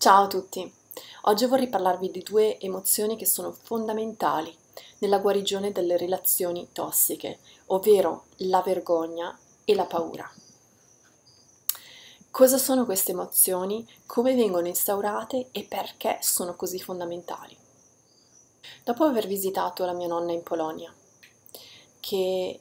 Ciao a tutti! Oggi vorrei parlarvi di due emozioni che sono fondamentali nella guarigione delle relazioni tossiche, ovvero la vergogna e la paura. Cosa sono queste emozioni, come vengono instaurate e perché sono così fondamentali? Dopo aver visitato la mia nonna in Polonia, che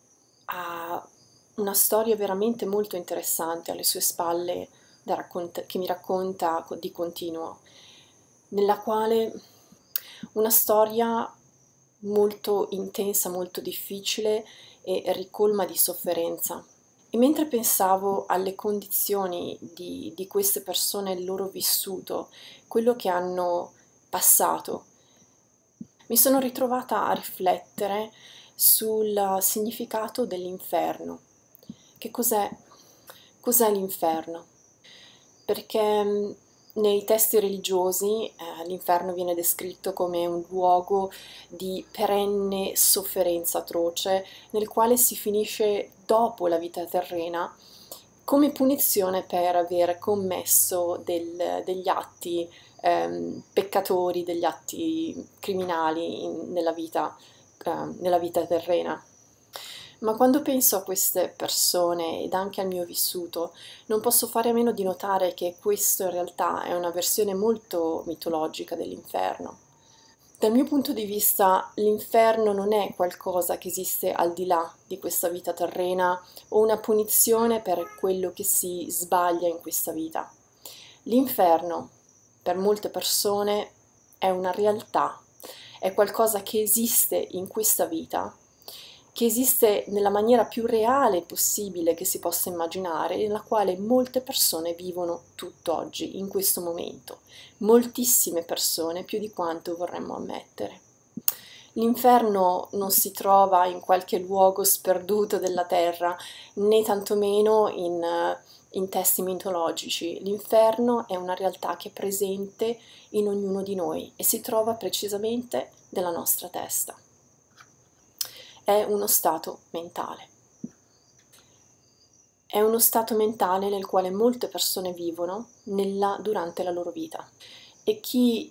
ha una storia veramente molto interessante alle sue spalle che mi racconta di continuo, nella quale una storia molto intensa, molto difficile e ricolma di sofferenza. E mentre pensavo alle condizioni di queste persone, il loro vissuto, quello che hanno passato, mi sono ritrovata a riflettere sul significato dell'inferno. Che cos'è l'inferno? Perché nei testi religiosi l'inferno viene descritto come un luogo di perenne sofferenza atroce, nel quale si finisce dopo la vita terrena, come punizione per aver commesso degli atti peccatori, degli atti criminali nella vita terrena. Ma quando penso a queste persone ed anche al mio vissuto, non posso fare a meno di notare che questo in realtà è una versione molto mitologica dell'inferno. Dal mio punto di vista, l'inferno non è qualcosa che esiste al di là di questa vita terrena o una punizione per quello che si sbaglia in questa vita. L'inferno, per molte persone, è una realtà, è qualcosa che esiste in questa vita, che esiste nella maniera più reale possibile che si possa immaginare, nella quale molte persone vivono tutt'oggi, in questo momento. Moltissime persone, più di quanto vorremmo ammettere. L'inferno non si trova in qualche luogo sperduto della terra, né tantomeno in testi mitologici. L'inferno è una realtà che è presente in ognuno di noi e si trova precisamente nella nostra testa. È uno stato mentale. È uno stato mentale nel quale molte persone vivono durante la loro vita e chi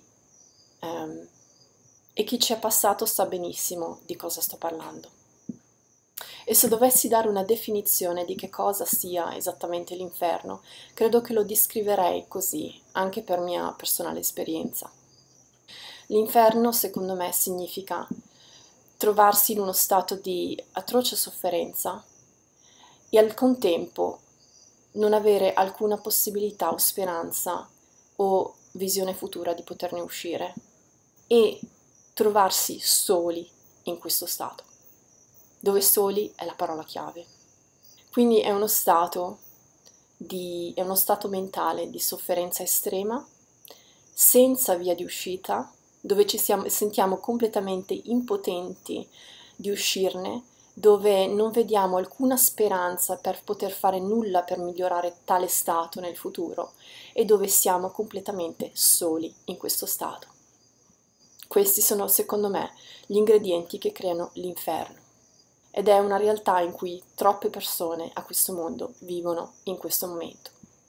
ci è passato sa benissimo di cosa sto parlando. E se dovessi dare una definizione di che cosa sia esattamente l'inferno, credo che lo descriverei così, anche per mia personale esperienza. L'inferno, secondo me, significa trovarsi in uno stato di atroce sofferenza e al contempo non avere alcuna possibilità o speranza o visione futura di poterne uscire e trovarsi soli in questo stato, dove soli è la parola chiave. Quindi è uno stato mentale di sofferenza estrema, senza via di uscita, dove sentiamo completamente impotenti di uscirne, dove non vediamo alcuna speranza per poter fare nulla per migliorare tale stato nel futuro e dove siamo completamente soli in questo stato. Questi sono, secondo me, gli ingredienti che creano l'inferno ed è una realtà in cui troppe persone a questo mondo vivono in questo momento.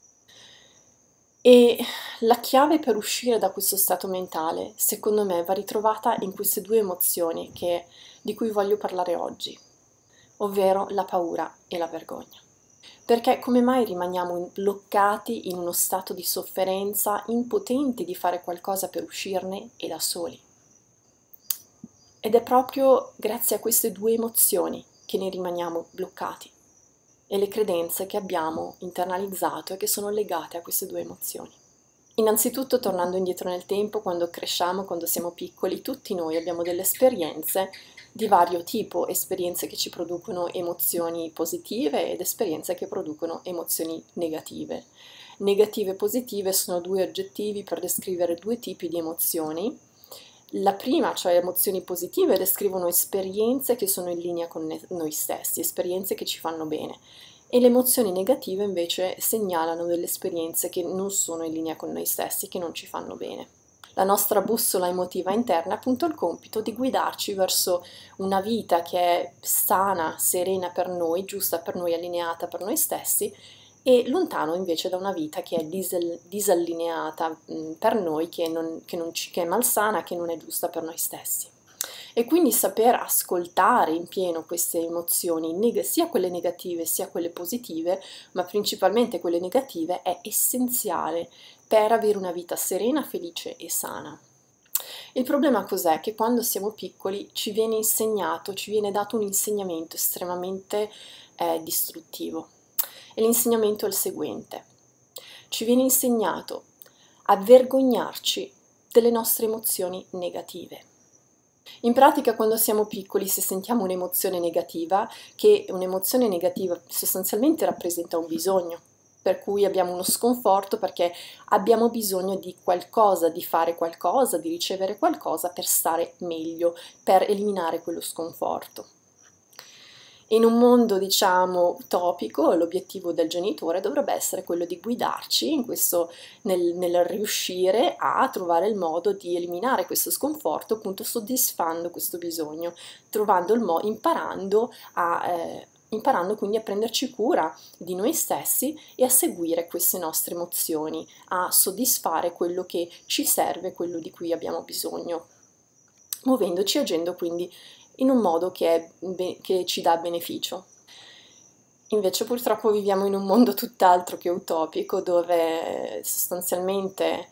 E la chiave per uscire da questo stato mentale, secondo me, va ritrovata in queste due emozioni di cui voglio parlare oggi, ovvero la paura e la vergogna. Perché come mai rimaniamo bloccati in uno stato di sofferenza, impotenti di fare qualcosa per uscirne e da soli? Ed è proprio grazie a queste due emozioni che ne rimaniamo bloccati e le credenze che abbiamo internalizzato e che sono legate a queste due emozioni. Innanzitutto, tornando indietro nel tempo, quando cresciamo, quando siamo piccoli, tutti noi abbiamo delle esperienze di vario tipo, esperienze che ci producono emozioni positive ed esperienze che producono emozioni negative. Negative e positive sono due aggettivi per descrivere due tipi di emozioni. La prima, cioè emozioni positive, descrivono esperienze che sono in linea con noi stessi, esperienze che ci fanno bene, e le emozioni negative invece segnalano delle esperienze che non sono in linea con noi stessi, che non ci fanno bene. La nostra bussola emotiva interna ha appunto il compito di guidarci verso una vita che è sana, serena per noi, giusta per noi, allineata per noi stessi, e lontano invece da una vita che è disallineata per noi, che è malsana, che non è giusta per noi stessi. E quindi saper ascoltare in pieno queste emozioni, sia quelle negative sia quelle positive, ma principalmente quelle negative, è essenziale per avere una vita serena, felice e sana. Il problema cos'è? Che quando siamo piccoli ci viene insegnato, ci viene dato un insegnamento estremamente distruttivo. E l'insegnamento è il seguente: ci viene insegnato a vergognarci delle nostre emozioni negative. In pratica, quando siamo piccoli, se sentiamo un'emozione negativa, che un'emozione negativa sostanzialmente rappresenta un bisogno, per cui abbiamo uno sconforto perché abbiamo bisogno di qualcosa, di fare qualcosa, di ricevere qualcosa per stare meglio, per eliminare quello sconforto. In un mondo, diciamo, utopico, l'obiettivo del genitore dovrebbe essere quello di guidarci nel riuscire a trovare il modo di eliminare questo sconforto, appunto soddisfando questo bisogno, imparando quindi a prenderci cura di noi stessi e a seguire queste nostre emozioni, a soddisfare quello che ci serve, quello di cui abbiamo bisogno, muovendoci e agendo quindi in un modo che ci dà beneficio. Invece purtroppo viviamo in un mondo tutt'altro che utopico, dove sostanzialmente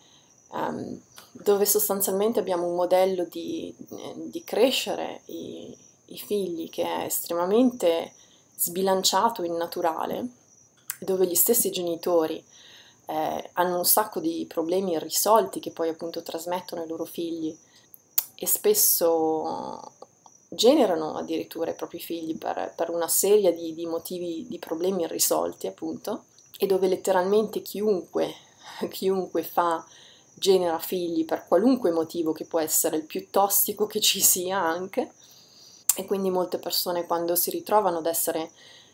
abbiamo un modello di crescere i figli che è estremamente sbilanciato e innaturale, dove gli stessi genitori hanno un sacco di problemi irrisolti che poi appunto trasmettono ai loro figli e spesso generano addirittura i propri figli per una serie di motivi, di problemi irrisolti appunto, e dove letteralmente chiunque genera figli per qualunque motivo, che può essere il più tossico che ci sia anche, e quindi molte persone quando si ritrovano ad essere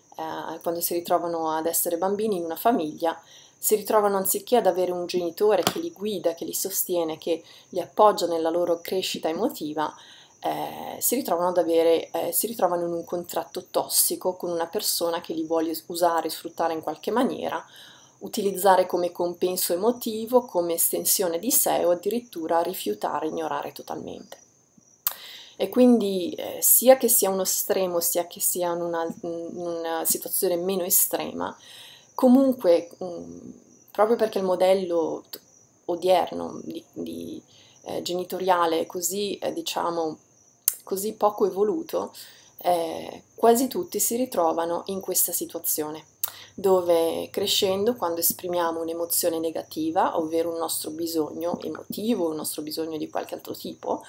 bambini in una famiglia, si ritrovano anziché ad avere un genitore che li guida, che li sostiene, che li appoggia nella loro crescita emotiva, si ritrovano in un contratto tossico con una persona che li vuole usare e sfruttare in qualche maniera, utilizzare come compenso emotivo, come estensione di sé o addirittura rifiutare, ignorare totalmente. E quindi sia che sia uno estremo, sia che sia in una situazione meno estrema, comunque proprio perché il modello odierno genitoriale è così, diciamo, così poco evoluto, quasi tutti si ritrovano in questa situazione, dove crescendo, quando esprimiamo un'emozione negativa, ovvero un nostro bisogno emotivo, un nostro bisogno di qualche altro tipo,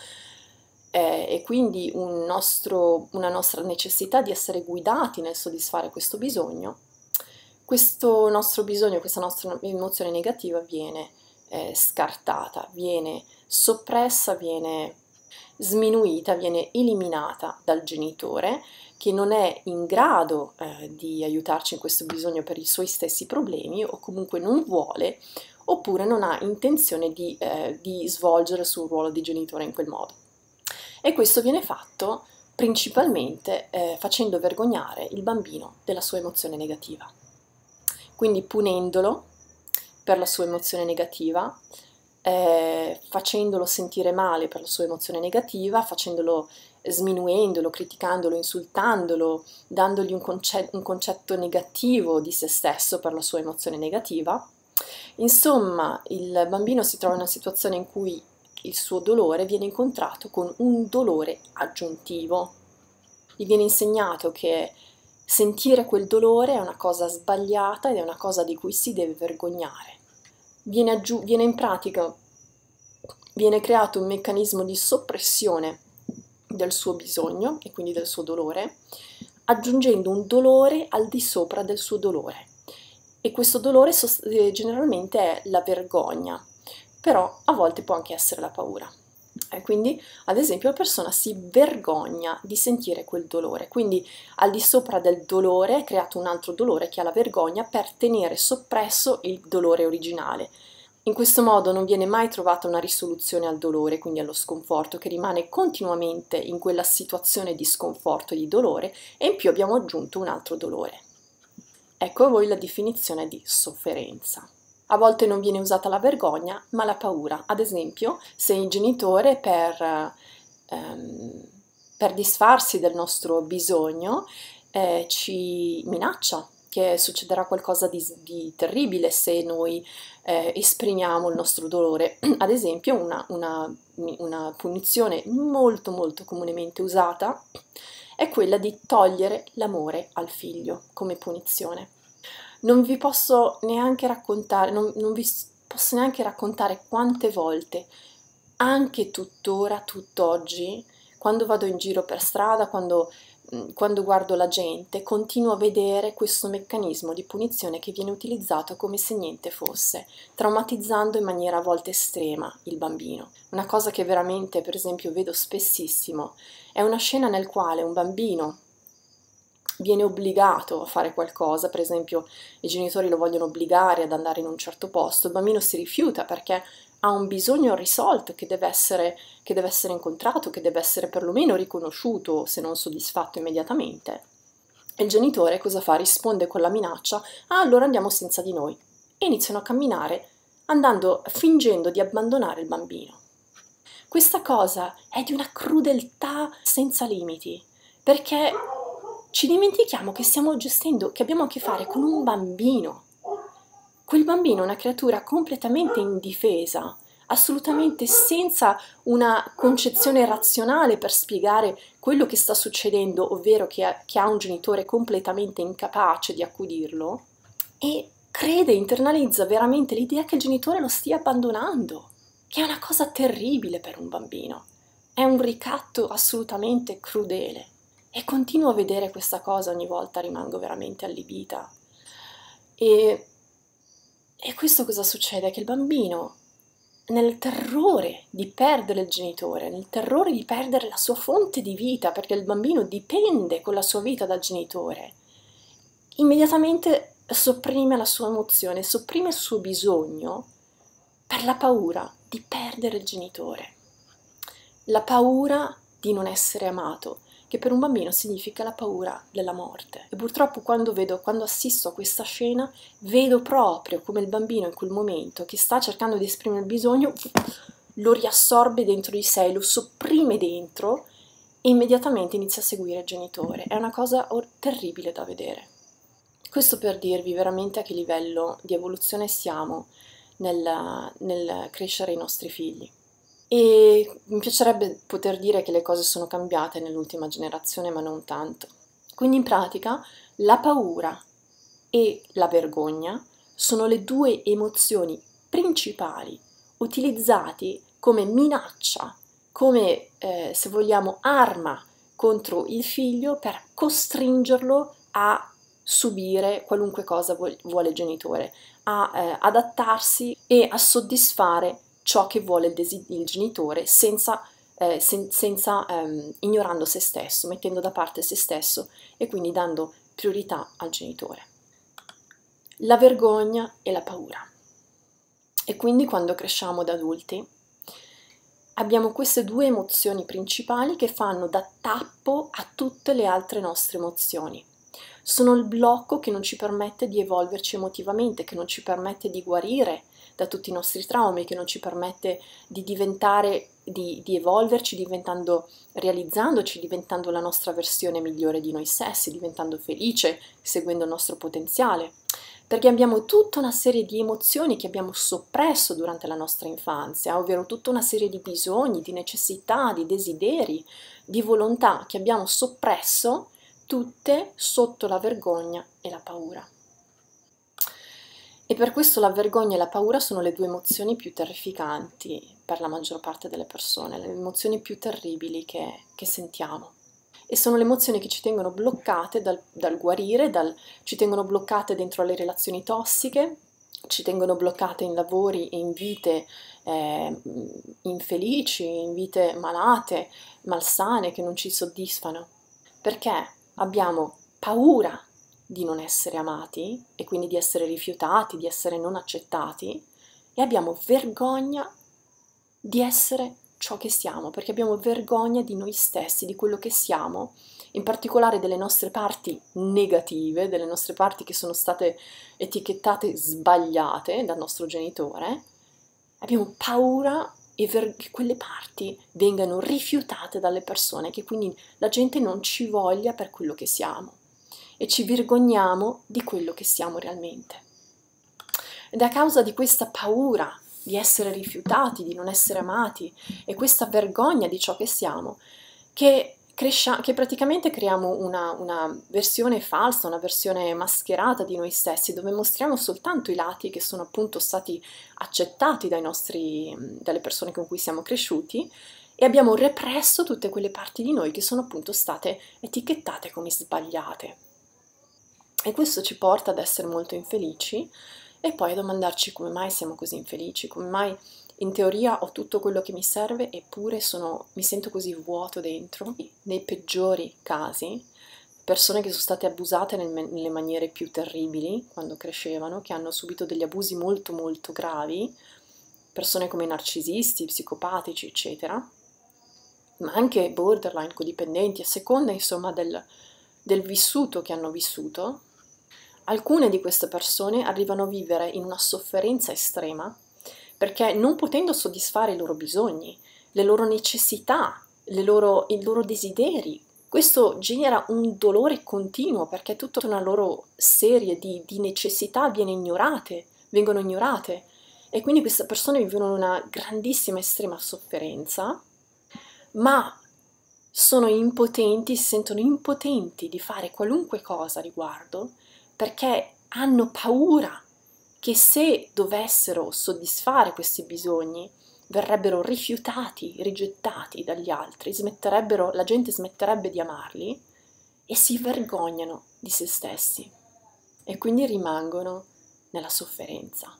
e quindi una nostra necessità di essere guidati nel soddisfare questo bisogno, questo nostro bisogno, questa nostra emozione negativa viene scartata, viene soppressa, viene sminuita, viene eliminata dal genitore, che non è in grado di aiutarci in questo bisogno per i suoi stessi problemi, o comunque non vuole, oppure non ha intenzione di svolgere il suo ruolo di genitore in quel modo. E questo viene fatto principalmente facendo vergognare il bambino della sua emozione negativa, quindi punendolo per la sua emozione negativa, facendolo sentire male per la sua emozione negativa, sminuendolo, criticandolo, insultandolo, dandogli un concetto negativo di se stesso per la sua emozione negativa. Insomma, il bambino si trova in una situazione in cui il suo dolore viene incontrato con un dolore aggiuntivo. Gli viene insegnato che sentire quel dolore è una cosa sbagliata ed è una cosa di cui si deve vergognare. Viene creato un meccanismo di soppressione del suo bisogno e quindi del suo dolore, aggiungendo un dolore al di sopra del suo dolore. E questo dolore generalmente è la vergogna, però a volte può anche essere la paura. E quindi, ad esempio, la persona si vergogna di sentire quel dolore, quindi al di sopra del dolore è creato un altro dolore che è la vergogna, per tenere soppresso il dolore originale. In questo modo non viene mai trovata una risoluzione al dolore, quindi allo sconforto, che rimane continuamente in quella situazione di sconforto e di dolore, e in più abbiamo aggiunto un altro dolore. Ecco a voi la definizione di sofferenza. A volte non viene usata la vergogna, ma la paura. Ad esempio, se il genitore per disfarsi del nostro bisogno ci minaccia che succederà qualcosa di terribile se noi esprimiamo il nostro dolore. Ad esempio, una punizione molto molto comunemente usata è quella di togliere l'amore al figlio come punizione. Non vi posso neanche raccontare, non vi posso neanche raccontare quante volte, anche tuttora, tutt'oggi, quando vado in giro per strada, quando guardo la gente, continuo a vedere questo meccanismo di punizione che viene utilizzato come se niente fosse, traumatizzando in maniera a volte estrema il bambino. Una cosa che veramente, per esempio, vedo spessissimo è una scena nel quale un bambino viene obbligato a fare qualcosa, per esempio i genitori lo vogliono obbligare ad andare in un certo posto, il bambino si rifiuta perché ha un bisogno risolto che deve essere incontrato, che deve essere perlomeno riconosciuto se non soddisfatto immediatamente. E il genitore cosa fa? Risponde con la minaccia: ah, allora andiamo senza di noi. E iniziano a camminare fingendo di abbandonare il bambino. Questa cosa è di una crudeltà senza limiti, perché ci dimentichiamo che che abbiamo a che fare con un bambino. Quel bambino è una creatura completamente indifesa, assolutamente senza una concezione razionale per spiegare quello che sta succedendo, ovvero che ha un genitore completamente incapace di accudirlo, e internalizza veramente l'idea che il genitore lo stia abbandonando, che è una cosa terribile per un bambino. È un ricatto assolutamente crudele. E continuo a vedere questa cosa ogni volta, rimango veramente allibita. E questo cosa succede? Che il bambino, nel terrore di perdere il genitore, nel terrore di perdere la sua fonte di vita, perché il bambino dipende con la sua vita dal genitore, immediatamente sopprime la sua emozione, sopprime il suo bisogno per la paura di perdere il genitore, la paura di non essere amato, che per un bambino significa la paura della morte. E purtroppo quando assisto a questa scena, vedo proprio come il bambino in quel momento che sta cercando di esprimere il bisogno, lo riassorbe dentro di sé, lo sopprime dentro e immediatamente inizia a seguire il genitore. È una cosa terribile da vedere. Questo per dirvi veramente a che livello di evoluzione siamo nel crescere i nostri figli. E mi piacerebbe poter dire che le cose sono cambiate nell'ultima generazione, ma non tanto. Quindi in pratica la paura e la vergogna sono le due emozioni principali utilizzati come minaccia, come se vogliamo arma contro il figlio per costringerlo a subire qualunque cosa vuole il genitore, a adattarsi e a soddisfare ciò che vuole il genitore ignorando se stesso, mettendo da parte se stesso e quindi dando priorità al genitore. La vergogna e la paura. E quindi quando cresciamo da adulti abbiamo queste due emozioni principali che fanno da tappo a tutte le altre nostre emozioni. Sono il blocco che non ci permette di evolverci emotivamente, che non ci permette di guarire da tutti i nostri traumi, che non ci permette di evolverci realizzandoci, diventando la nostra versione migliore di noi stessi, diventando felice, seguendo il nostro potenziale. Perché abbiamo tutta una serie di emozioni che abbiamo soppresso durante la nostra infanzia, ovvero tutta una serie di bisogni, di necessità, di desideri, di volontà che abbiamo soppresso, tutte sotto la vergogna e la paura. E per questo la vergogna e la paura sono le due emozioni più terrificanti per la maggior parte delle persone, le emozioni più terribili che sentiamo. E sono le emozioni che ci tengono bloccate dal guarire, ci tengono bloccate dentro le relazioni tossiche, ci tengono bloccate in lavori e in vite infelici, in vite malate, malsane, che non ci soddisfano. Perché abbiamo paura di non essere amati e quindi di essere rifiutati, di essere non accettati, e abbiamo vergogna di essere ciò che siamo, perché abbiamo vergogna di noi stessi, di quello che siamo, in particolare delle nostre parti negative, delle nostre parti che sono state etichettate sbagliate dal nostro genitore. Abbiamo paura che quelle parti vengano rifiutate dalle persone, che quindi la gente non ci voglia per quello che siamo e ci vergogniamo di quello che siamo realmente. Ed è a causa di questa paura di essere rifiutati, di non essere amati e questa vergogna di ciò che siamo, che praticamente creiamo una versione falsa, una versione mascherata di noi stessi, dove mostriamo soltanto i lati che sono appunto stati accettati dalle persone con cui siamo cresciuti, e abbiamo represso tutte quelle parti di noi che sono appunto state etichettate come sbagliate. E questo ci porta ad essere molto infelici e poi a domandarci come mai siamo così infelici, come mai in teoria ho tutto quello che mi serve eppure mi sento così vuoto dentro. Nei peggiori casi, persone che sono state abusate nelle maniere più terribili quando crescevano, che hanno subito degli abusi molto molto gravi, persone come narcisisti, psicopatici, eccetera, ma anche borderline, codipendenti, a seconda insomma del vissuto che hanno vissuto. Alcune di queste persone arrivano a vivere in una sofferenza estrema perché non potendo soddisfare i loro bisogni, le loro necessità, i loro desideri, questo genera un dolore continuo perché tutta una loro serie di necessità vengono ignorate e quindi queste persone vivono in una grandissima estrema sofferenza, ma sono impotenti, si sentono impotenti di fare qualunque cosa a riguardo perché hanno paura che se dovessero soddisfare questi bisogni verrebbero rifiutati, rigettati dagli altri, la gente smetterebbe di amarli e si vergognano di se stessi e quindi rimangono nella sofferenza.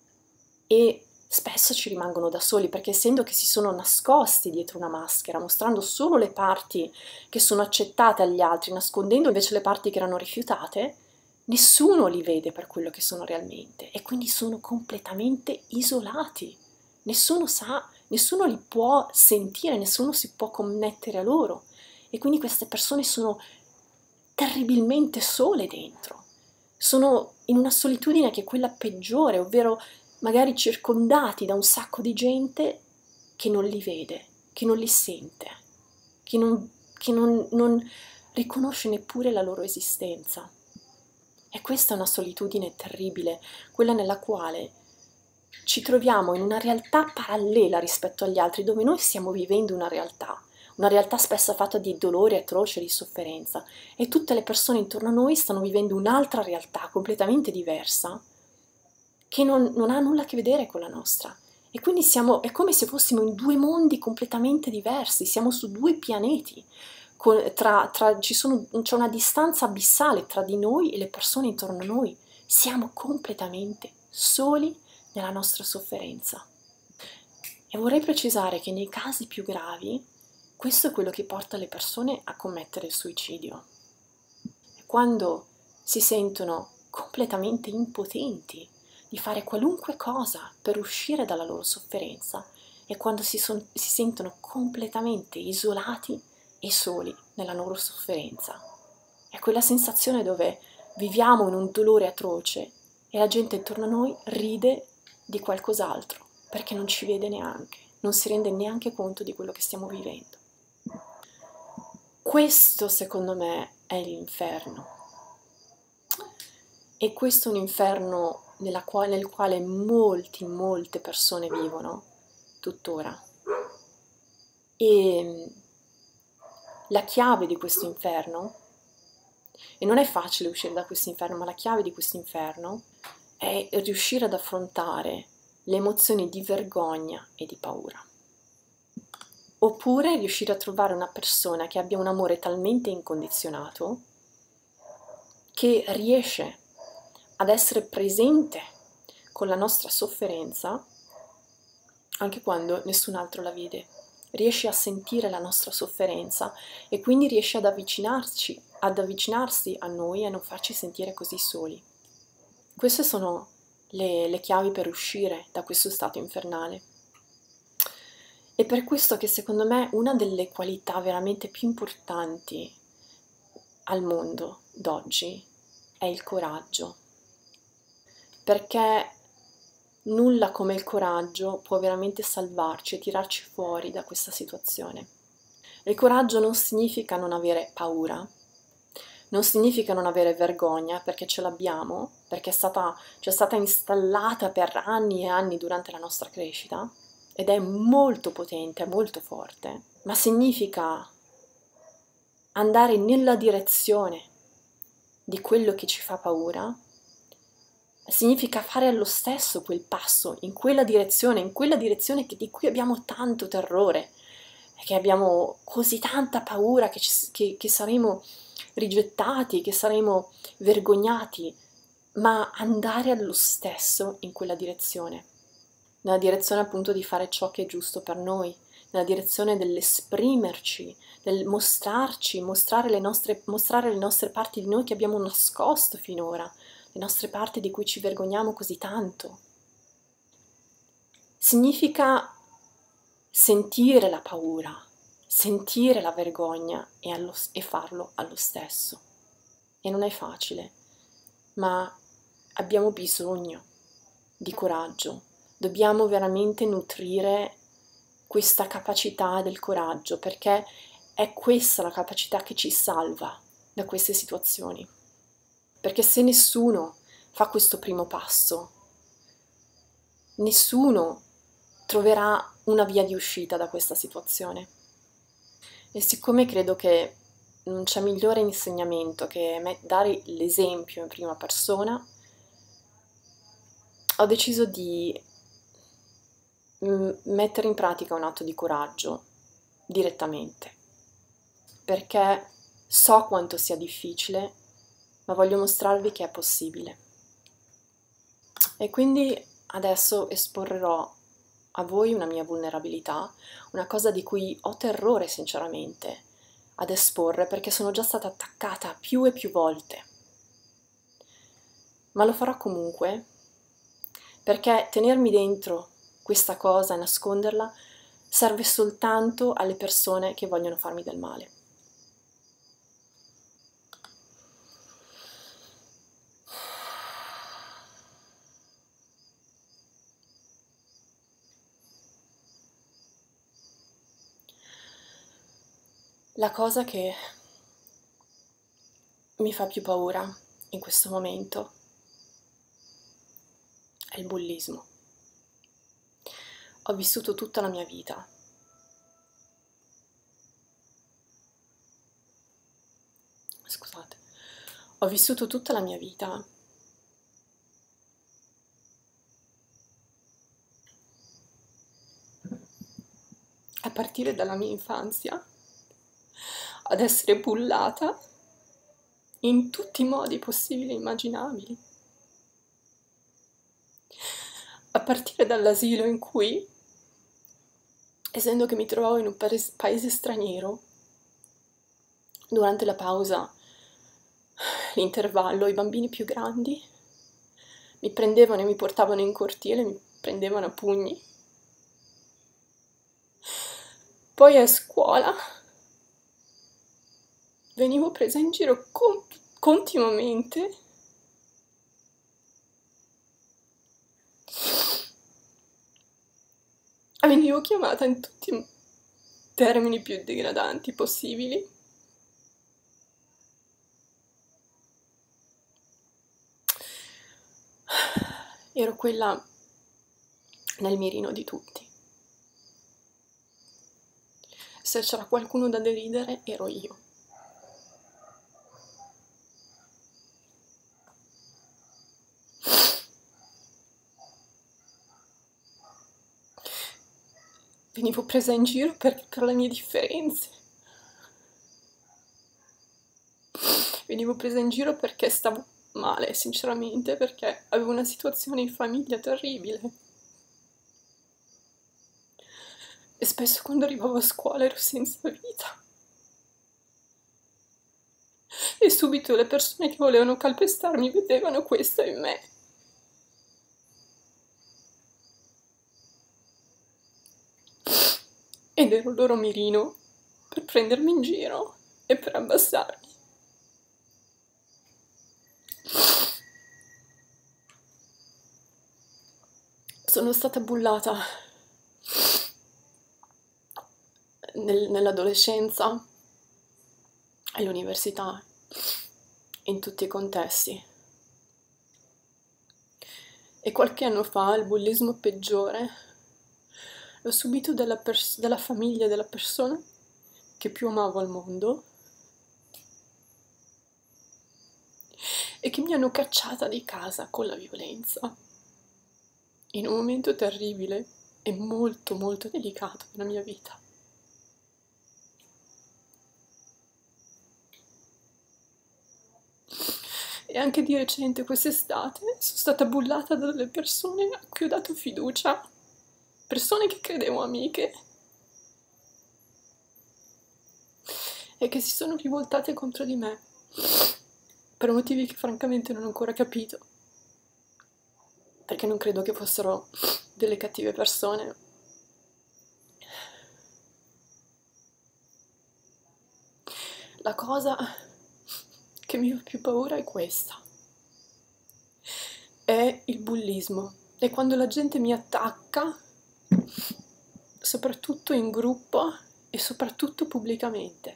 E spesso ci rimangono da soli perché essendo che si sono nascosti dietro una maschera, mostrando solo le parti che sono accettate agli altri, nascondendo invece le parti che erano rifiutate, nessuno li vede per quello che sono realmente e quindi sono completamente isolati. Nessuno sa, nessuno li può sentire, nessuno si può connettere a loro e quindi queste persone sono terribilmente sole dentro. Sono in una solitudine che è quella peggiore, ovvero magari circondati da un sacco di gente che non li vede, che non li sente, che non riconosce neppure la loro esistenza. E questa è una solitudine terribile, quella nella quale ci troviamo in una realtà parallela rispetto agli altri, dove noi stiamo vivendo una realtà spesso fatta di dolore atroce, di sofferenza, e tutte le persone intorno a noi stanno vivendo un'altra realtà completamente diversa, che non ha nulla a che vedere con la nostra. E quindi è come se fossimo in due mondi completamente diversi, siamo su due pianeti. C'è una distanza abissale tra di noi e le persone intorno a noi. Siamo completamente soli nella nostra sofferenza. E vorrei precisare che nei casi più gravi, questo è quello che porta le persone a commettere il suicidio. Quando si sentono completamente impotenti di fare qualunque cosa per uscire dalla loro sofferenza e quando si sentono completamente isolati e soli nella loro sofferenza. È quella sensazione dove viviamo in un dolore atroce e la gente intorno a noi ride di qualcos'altro perché non ci vede neanche, non si rende neanche conto di quello che stiamo vivendo. Questo, secondo me, è l'inferno. E questo è un inferno nel quale molte persone vivono tuttora. E la chiave di questo inferno, e non è facile uscire da questo inferno, ma la chiave di questo inferno è riuscire ad affrontare le emozioni di vergogna e di paura. Oppure riuscire a trovare una persona che abbia un amore talmente incondizionato che riesce ad essere presente con la nostra sofferenza anche quando nessun altro la vede. Riesce a sentire la nostra sofferenza e quindi riesce ad avvicinarsi a noi e a non farci sentire così soli. Queste sono le chiavi per uscire da questo stato infernale. è per questo che secondo me una delle qualità veramente più importanti al mondo d'oggi è il coraggio, perché nulla come il coraggio può veramente salvarci e tirarci fuori da questa situazione. Il coraggio non significa non avere paura, non significa non avere vergogna, perché ce l'abbiamo, perché ci è stata installata per anni e anni durante la nostra crescita ed è molto potente, molto forte, ma significa andare nella direzione di quello che ci fa paura, significa fare allo stesso quel passo in quella direzione di cui abbiamo tanto terrore, che abbiamo così tanta paura che saremo rigettati, che saremo vergognati, ma andare allo stesso in quella direzione, nella direzione appunto di fare ciò che è giusto per noi, nella direzione dell'esprimerci, del mostrarci, mostrare le nostre parti di noi che abbiamo nascosto finora, le nostre parti di cui ci vergogniamo così tanto. Significa sentire la paura, sentire la vergogna e farlo allo stesso. E non è facile, ma abbiamo bisogno di coraggio. Dobbiamo veramente nutrire questa capacità del coraggio, perché è questa la capacità che ci salva da queste situazioni. Perché se nessuno fa questo primo passo, nessuno troverà una via di uscita da questa situazione. E siccome credo che non c'è migliore insegnamento che dare l'esempio in prima persona, ho deciso di mettere in pratica un atto di coraggio direttamente, perché so quanto sia difficile, ma voglio mostrarvi che è possibile. E quindi adesso esporrò a voi una mia vulnerabilità, una cosa di cui ho terrore sinceramente ad esporre perché sono già stata attaccata più e più volte. Ma lo farò comunque perché tenermi dentro questa cosa e nasconderla serve soltanto alle persone che vogliono farmi del male. La cosa che mi fa più paura in questo momento è il bullismo. Ho vissuto tutta la mia vita scusate, ho vissuto tutta la mia vita a partire dalla mia infanzia ad essere bullata in tutti i modi possibili e immaginabili. A partire dall'asilo in cui, essendo che mi trovavo in un paese straniero, durante la pausa, l'intervallo, i bambini più grandi mi prendevano e mi portavano in cortile, mi prendevano a pugni. Poi a scuola venivo presa in giro continuamente. Venivo chiamata in tutti i termini più degradanti possibili. Ero quella nel mirino di tutti. Se c'era qualcuno da deridere, ero io. Venivo presa in giro per le mie differenze. Venivo presa in giro perché stavo male, sinceramente, perché avevo una situazione in famiglia terribile. E spesso quando arrivavo a scuola ero senza vita. E subito le persone che volevano calpestarmi vedevano questo in me. ed ero il loro mirino per prendermi in giro e per abbassarmi. Sono stata bullata nell'adolescenza, all'università, in tutti i contesti. E qualche anno fa il bullismo peggiore l'ho subito dalla famiglia della persona che più amavo al mondo e che mi hanno cacciata di casa con la violenza in un momento terribile e molto molto delicato della mia vita. E anche di recente, quest'estate, sono stata bullata da delle persone a cui ho dato fiducia, persone che credevo amiche, e che si sono rivoltate contro di me, per motivi che francamente non ho ancora capito, perché non credo che fossero delle cattive persone. La cosa che mi fa più paura è questa. È il bullismo. È quando la gente mi attacca, soprattutto in gruppo e soprattutto pubblicamente.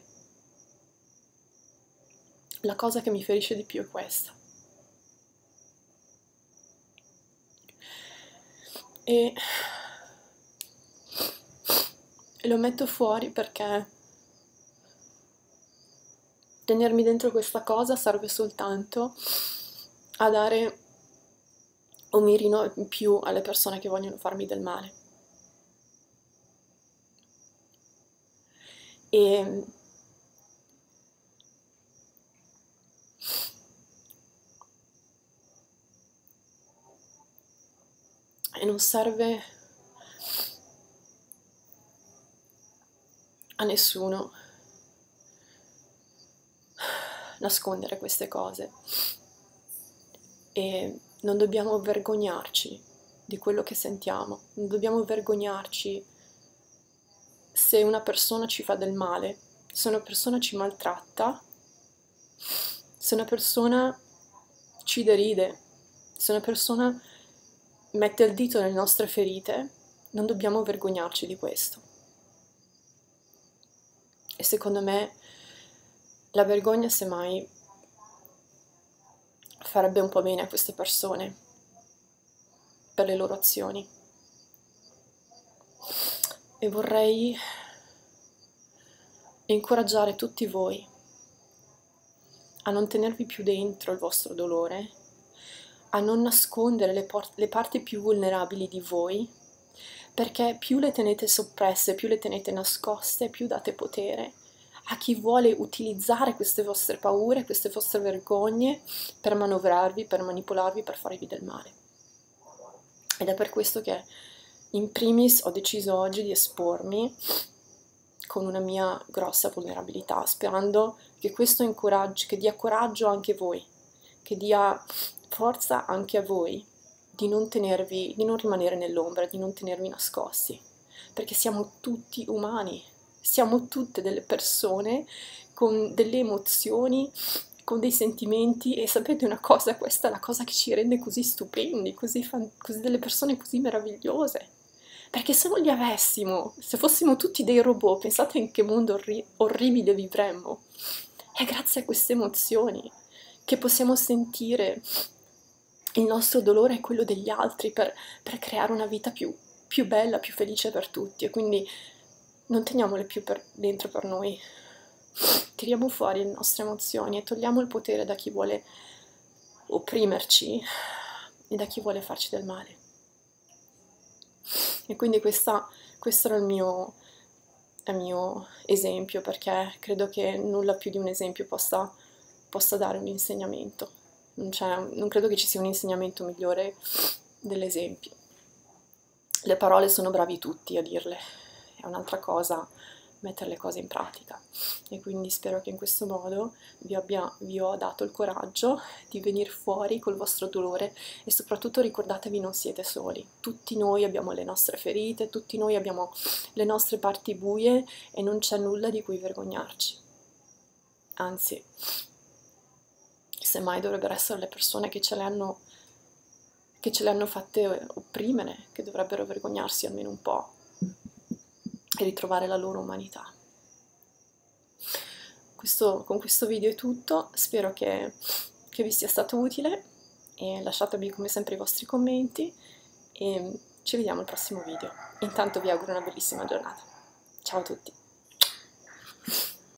La cosa che mi ferisce di più è questa. E lo metto fuori perché tenermi dentro questa cosa serve soltanto a dare un mirino in più alle persone che vogliono farmi del male. E non serve a nessuno nascondere queste cose e non dobbiamo vergognarci di quello che sentiamo, non dobbiamo vergognarci se una persona ci fa del male, se una persona ci maltratta, se una persona ci deride, se una persona mette il dito nelle nostre ferite, non dobbiamo vergognarci di questo. E secondo me la vergogna semmai farebbe un po' bene a queste persone per le loro azioni. E vorrei incoraggiare tutti voi a non tenervi più dentro il vostro dolore, a non nascondere le parti più vulnerabili di voi, perché più le tenete soppresse, più le tenete nascoste, più date potere a chi vuole utilizzare queste vostre paure, queste vostre vergogne per manovrarvi, per manipolarvi, per farvi del male. Ed è per questo che in primis ho deciso oggi di espormi con una mia grossa vulnerabilità, sperando che questo che dia coraggio anche a voi, che dia forza anche a voi di non rimanere nell'ombra, di non tenervi nascosti, perché siamo tutti umani, siamo tutte delle persone con delle emozioni, con dei sentimenti, e sapete una cosa, questa è la cosa che ci rende così stupendi, così delle persone così meravigliose. Perché se non li avessimo, se fossimo tutti dei robot, pensate in che mondo orribile vivremmo. È grazie a queste emozioni che possiamo sentire il nostro dolore e quello degli altri per creare una vita più bella, più felice per tutti. E quindi non teniamole più dentro per noi. Tiriamo fuori le nostre emozioni e togliamo il potere da chi vuole opprimerci e da chi vuole farci del male. E quindi questo era il mio esempio, perché credo che nulla più di un esempio possa dare un insegnamento. Non credo che ci sia un insegnamento migliore dell'esempio. Le parole sono bravi tutti a dirle, è un'altra cosa mettere le cose in pratica. E quindi spero che in questo modo vi ho dato il coraggio di venire fuori col vostro dolore, e soprattutto ricordatevi, non siete soli. Tutti noi abbiamo le nostre ferite, tutti noi abbiamo le nostre parti buie e non c'è nulla di cui vergognarci. Anzi, semmai dovrebbero essere le persone che ce le hanno fatte opprimere che dovrebbero vergognarsi almeno un po' e ritrovare la loro umanità. Con questo video è tutto, spero che vi sia stato utile, e lasciatemi come sempre i vostri commenti e ci vediamo al prossimo video. Intanto vi auguro una bellissima giornata. Ciao a tutti!